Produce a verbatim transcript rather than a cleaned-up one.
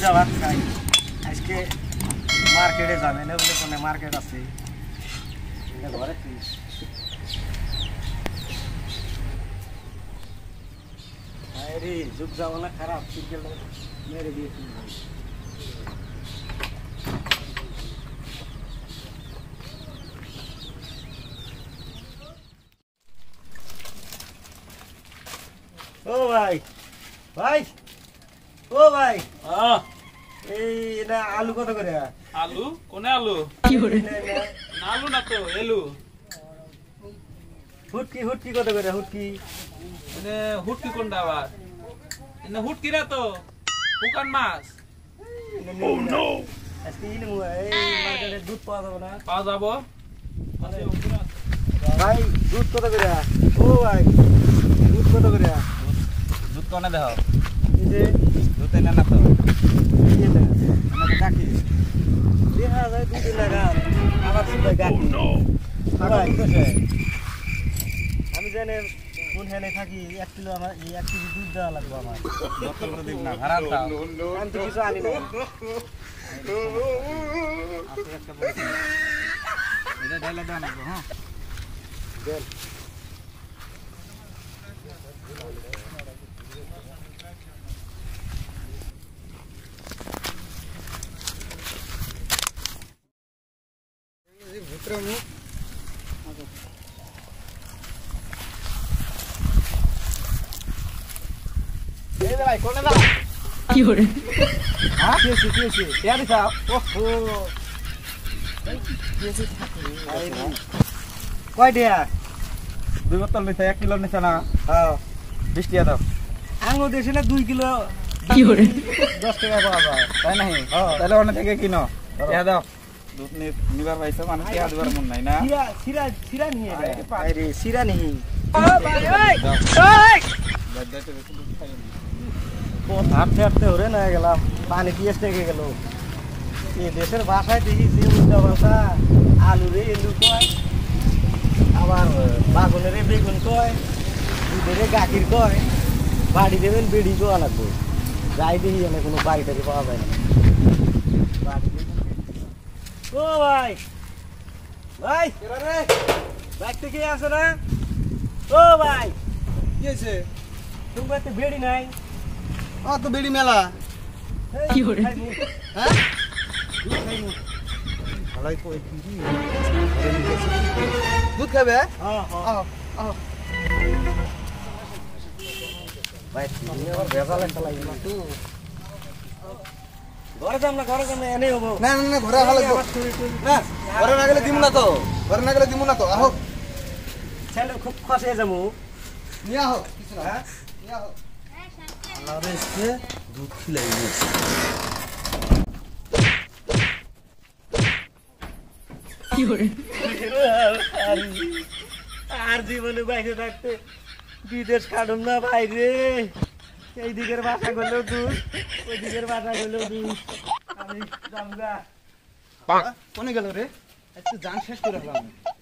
পিঠা ভাত খাই আজকে মার্কেটে যাবে না বলে কোনো মার্কেট আছে ঘরে আরে যুগ যাও না খারাপ সিরিয়াল মেরে দিয়েছি ও ভাই ভাই ও ভাই হ্যাঁ এই এটা আলু কত করে আলু কোনে আলু কি করে আলু না তো এলু হুটকি হুটকি কত করে হুটকি এনে হুটকি কোনটা আবার এনে হুটকি রে তো হুকান মাছ ও নো আজকে ইনি এই মার্কেটে দুধ পাওয়া যাবে না পাওয়া যাবো ভাই দুধ কত করে ও ভাই দুধ কত করে দুধ কোনে দেহ এই যে দুধ এনে না তো এই যে আমাকে ডাকি দেখা যায় দুধ লাগা আবার শুধু গাকি ভাই আমি জানি কোন হেলে থাকি এক কিলো আমার এই এক কেজি দুধ দেওয়া লাগবে আমার বোতল তো দিন না ভাড়া দাও আমি তো কিছু আনি না আপনি একটা বলছেন এটা ঢাইলে দাও না হ্যাঁ দেন ভিতরে মুখ এই ভাই কোনে দাও কি করে হ্যাঁ কি কি কি ইয়া দিছা ওহো কয় দিয়া দুই বোতল নিছে এক কিলো নিছে না হ্যাঁ বিশ টাকা দাও আঙ্গুর দেশে না দুই কিলো কি করে দশ টাকা পাওয়া যায় তাই নাই তাহলে অনেক থেকে কিনো টাকা দাও দুধ নিবার পাইছো মানে টাকা দিবার মন নাই না সিরা সিরা সিরা নিয়ে আরে সিরা নেই হাঁটতে হাঁটতে হরে না গেলাম পানি পিয়াস লেগে গেল এই দেশের ভাষায় দেখি যে উল্টা ভাষা আলু রে এলু কয় আবার বাগুনের বেগুন কয় দুধের গাখির কয় বাড়ি দেবেন বেড়ি কোয়া লাগবে যাই দেখি এনে কোনো বাড়ি টাড়ি পাওয়া যায় না বাড়ি ও ভাই ভাই বাইক থেকে আসে না ও ভাই কি হইছে তোমার তো বেড়ি নাই ও তো বেড়ি মেলা কি করে হ্যাঁ ভালোই কই কি দুধ খাবে হ্যাঁ হ্যাঁ আহ ভাই তুমি আবার ভেজাল একটা লাগবে না তো ঘরে যাম না ঘরে যাম না এনে হবো না না না ঘরে ভালো না ঘরে না গেলে দিমু না তো ঘরে না গেলে দিমু না তো আহো ছেলে খুব খসে যাবো নিয়া আহো কিছু না হ্যাঁ নিয়া আহো আলাদা এসে দুধ খিলাই দিয়েছে কি করে আর জীবনে বাইরে থাকতে বিদেশ কাটুম না বাইরে এই দিকের বাসা করলেও দুধ ওই দিকের বাসা করলেও দুধ আমি জামগা কোনে গেল রে একটু জান শেষ করে হলাম